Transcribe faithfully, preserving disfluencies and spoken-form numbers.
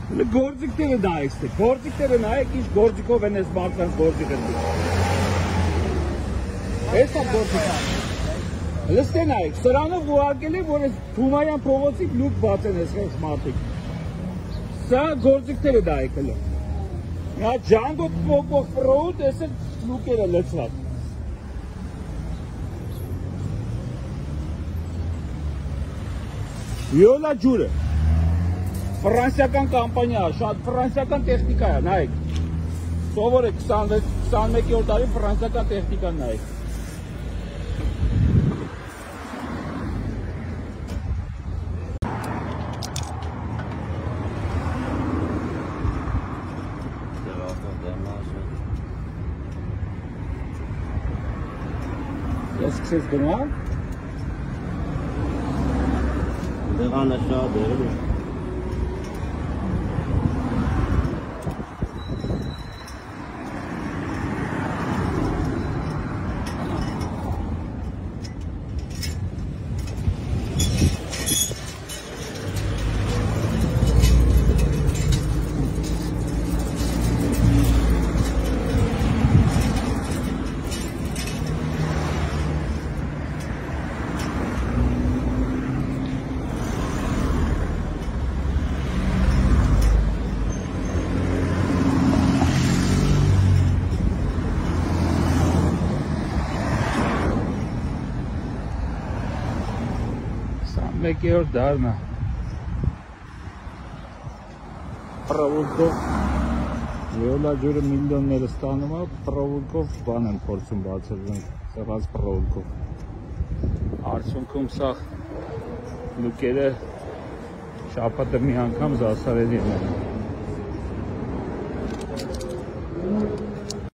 Գործիքները նայեք, գործիքները նայեք, ինչ գործիքով են այս մարդկանց գործիքը։ Էսա գործիքը։ Լսте նայեք, սրանով ուղարկել է, որ այս Թումանյան փողոցի լուկ բացեն այս մարդիկ։ Սա գործիքները նայեք հələ։ Նա ժանգոտ փողոց պռովուլկով տեսել լուկերը լցված։ Վիոլա ջուրը։ Ֆրանսիական կամպանիա, շատ ֆրանսիական տեխնիկա է, նայեք։ Սովոր է քսանմեկերորդ տարի ֆրանսիական տեխնիկան նայեք։ Ես սկսեց գնալ։ Դեղանը շատ է։ Մեկերորդ դարն է պռովուլկով Վիոլա ջուրը միլիոնները ստանում է, պռովուլկով բան են փորձում բացել, սեղած պռովուլկով։ Արդյունքում սա լուկերը շաբաթը մի անգամ զասարելի են։